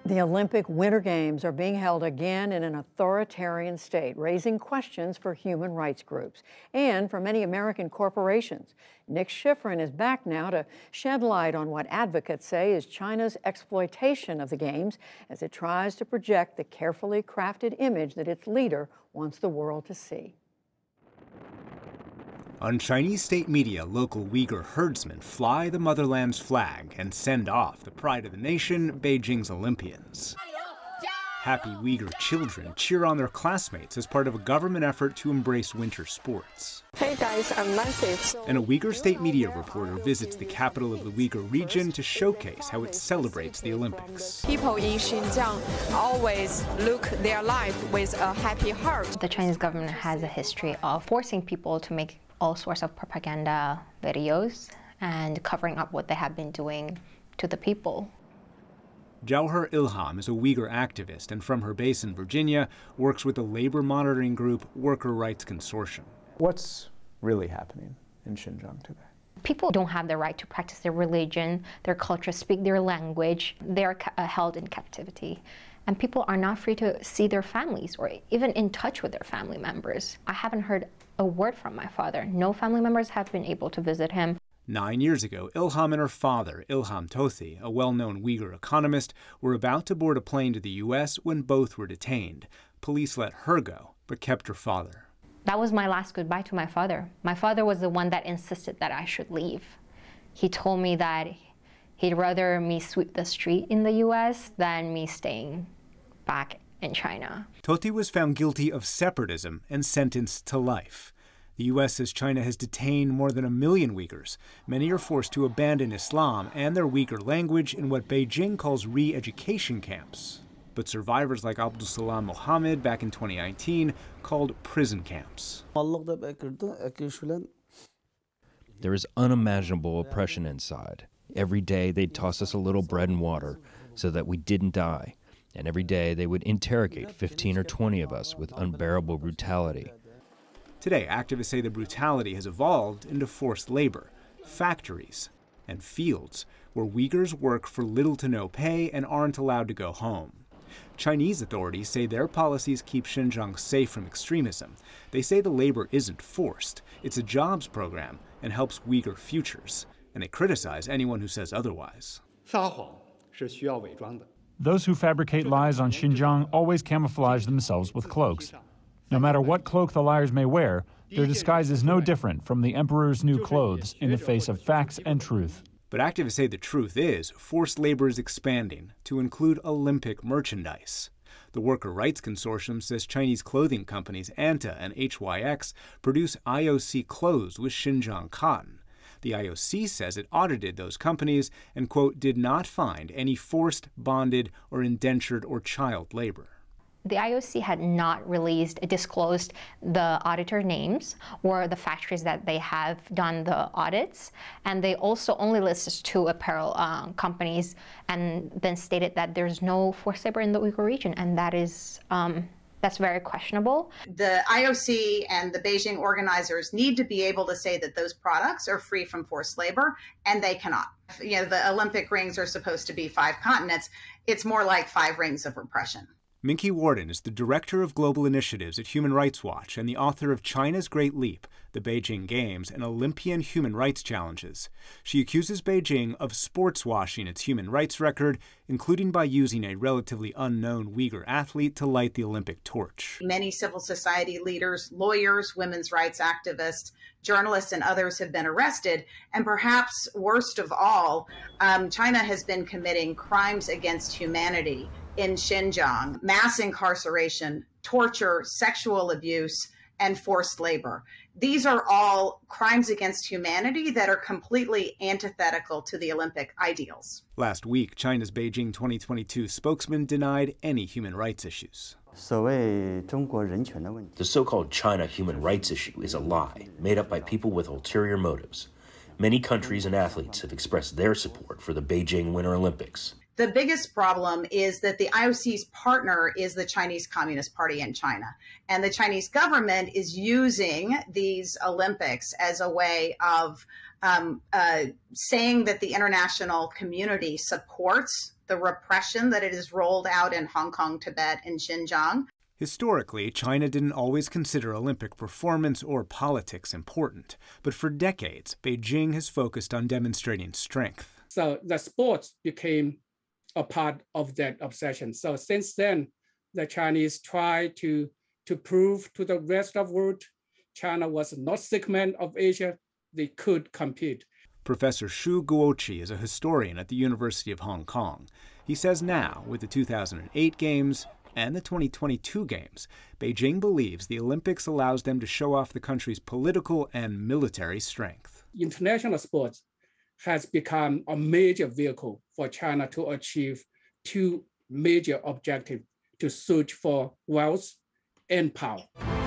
The Olympic Winter Games are being held again in an authoritarian state, raising questions for human rights groups and for many American corporations. Nick Schifrin is back now to shed light on what advocates say is China's exploitation of the Games as it tries to project the carefully crafted image that its leader wants the world to see. On Chinese state media, local Uyghur herdsmen fly the motherland's flag and send off the pride of the nation, Beijing's Olympians. Happy Uyghur children cheer on their classmates as part of a government effort to embrace winter sports. Hey guys, I'm Nancy. And a Uyghur state media reporter visits the capital of the Uyghur region to showcase how it celebrates the Olympics. People in Xinjiang always look their life with a happy heart. The Chinese government has a history of forcing people to make all sorts of propaganda videos and covering up what they have been doing to the people. Jauher Ilham is a Uyghur activist and from her base in Virginia works with the labor monitoring group Worker Rights Consortium. What's really happening in Xinjiang today? People don't have the right to practice their religion, their culture, speak their language. They're held in captivity. And people are not free to see their families or even in touch with their family members. I haven't heard a word from my father. No family members have been able to visit him. 9 years ago, Ilham and her father, Ilham Tohti, a well-known Uyghur economist, were about to board a plane to the U.S. when both were detained. Police let her go, but kept her father. That was my last goodbye to my father. My father was the one that insisted that I should leave. He told me that he'd rather me sweep the street in the U.S. than me staying back in China. Tohti was found guilty of separatism and sentenced to life. The U.S. says China has detained more than 1 million Uyghurs. Many are forced to abandon Islam and their Uyghur language in what Beijing calls re-education camps. But survivors like Abdul Salam Mohammed back in 2019 called prison camps. There is unimaginable oppression inside. Every day they'd toss us a little bread and water so that we didn't die. And every day they would interrogate 15 or 20 of us with unbearable brutality. Today, activists say the brutality has evolved into forced labor, factories, and fields where Uyghurs work for little to no pay and aren't allowed to go home. Chinese authorities say their policies keep Xinjiang safe from extremism. They say the labor isn't forced. It's a jobs program and helps Uyghur futures. And they criticize anyone who says otherwise. Those who fabricate lies on Xinjiang always camouflage themselves with cloaks. No matter what cloak the liars may wear, their disguise is no different from the emperor's new clothes in the face of facts and truth. But activists say the truth is forced labor is expanding to include Olympic merchandise. The Worker Rights Consortium says Chinese clothing companies Anta and HYX produce IOC clothes with Xinjiang cotton. The IOC says it audited those companies and, quote, did not find any forced, bonded, or indentured or child labor. The IOC had not disclosed the auditor names or the factories that they have done the audits, and they also only listed 2 apparel companies and then stated that there's no forced labor in the Uyghur region, and that is that's very questionable. The IOC and the Beijing organizers need to be able to say that those products are free from forced labor, and they cannot. You know, the Olympic rings are supposed to be 5 continents. It's more like 5 rings of repression. Minky Warden is the director of global initiatives at Human Rights Watch and the author of China's Great Leap, the Beijing Games, and Olympian human rights challenges. She accuses Beijing of sports washing its human rights record, including by using a relatively unknown Uyghur athlete to light the Olympic torch. Many civil society leaders, lawyers, women's rights activists, journalists, and others have been arrested. And perhaps worst of all, China has been committing crimes against humanity in Xinjiang: mass incarceration, torture, sexual abuse, and forced labor. These are all crimes against humanity that are completely antithetical to the Olympic ideals. Last week, China's Beijing 2022 spokesman denied any human rights issues. The so-called China human rights issue is a lie, made up by people with ulterior motives. Many countries and athletes have expressed their support for the Beijing Winter Olympics. The biggest problem is that the IOC's partner is the Chinese Communist Party in China. And the Chinese government is using these Olympics as a way of saying that the international community supports the repression that it has rolled out in Hong Kong, Tibet, and Xinjiang. Historically, China didn't always consider Olympic performance or politics important, but for decades, Beijing has focused on demonstrating strength. So the sports became a part of that obsession. So since then, the Chinese try to prove to the rest of the world China was not segment of Asia, they could compete. Professor Xu Guoqi is a historian at the University of Hong Kong. He says now, with the 2008 Games and the 2022 Games, Beijing believes the Olympics allows them to show off the country's political and military strength. International sports has become a major vehicle for China to achieve two major objectives: to search for wealth and power.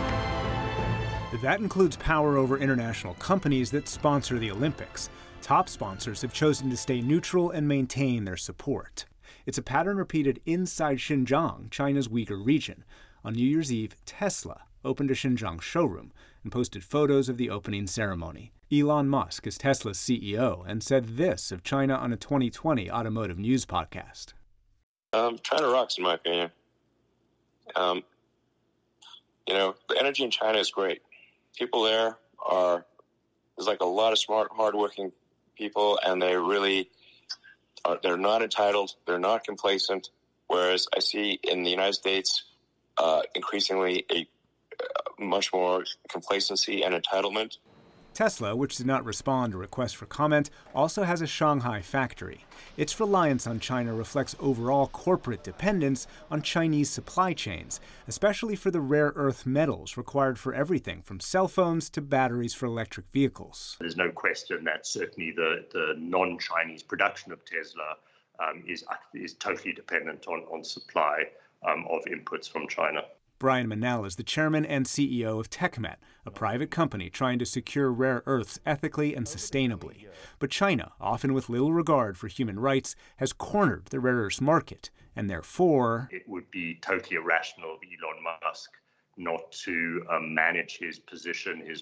That includes power over international companies that sponsor the Olympics. Top sponsors have chosen to stay neutral and maintain their support. It's a pattern repeated inside Xinjiang, China's Uyghur region. On New Year's Eve, Tesla opened a Xinjiang showroom and posted photos of the opening ceremony. Elon Musk is Tesla's CEO and said this of China on a 2020 automotive news podcast. China rocks, in my opinion. The energy in China is great. People there's like a lot of smart, hardworking people, and they really they're not entitled, they're not complacent, whereas I see in the United States increasingly a much more complacency and entitlement. Tesla, which did not respond to requests for comment, also has a Shanghai factory. Its reliance on China reflects overall corporate dependence on Chinese supply chains, especially for the rare earth metals required for everything from cell phones to batteries for electric vehicles. There's no question that certainly the non-Chinese production of Tesla is totally dependent on supply of inputs from China. Brian Manel is the chairman and CEO of TechMet, a private company trying to secure rare earths ethically and sustainably. But China, often with little regard for human rights, has cornered the rare earths market, and therefore it would be totally irrational of Elon Musk not to manage his position, his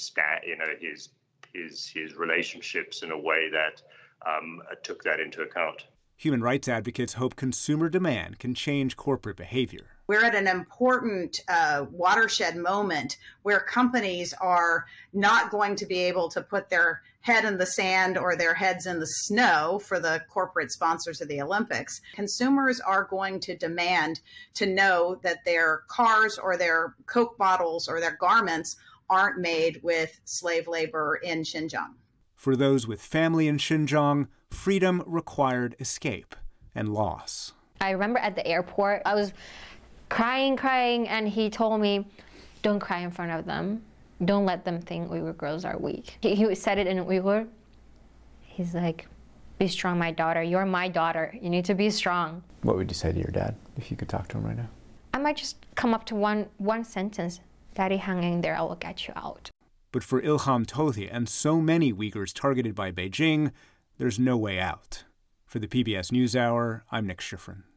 relationships in a way that took that into account. Human rights advocates hope consumer demand can change corporate behavior. We're at an important watershed moment where companies are not going to be able to put their head in the sand or their heads in the snow for the corporate sponsors of the Olympics. Consumers are going to demand to know that their cars or their Coke bottles or their garments aren't made with slave labor in Xinjiang. For those with family in Xinjiang, freedom required escape and loss. I remember at the airport, I was crying, and he told me, don't cry in front of them. Don't let them think Uyghur girls are weak. He said it in Uyghur. He's like, be strong, my daughter. You're my daughter. You need to be strong. What would you say to your dad if you could talk to him right now? I might just come up to one sentence. Daddy, hang in there, I will get you out. But for Ilham Tohti and so many Uyghurs targeted by Beijing, there's no way out. For the PBS NewsHour, I'm Nick Schifrin.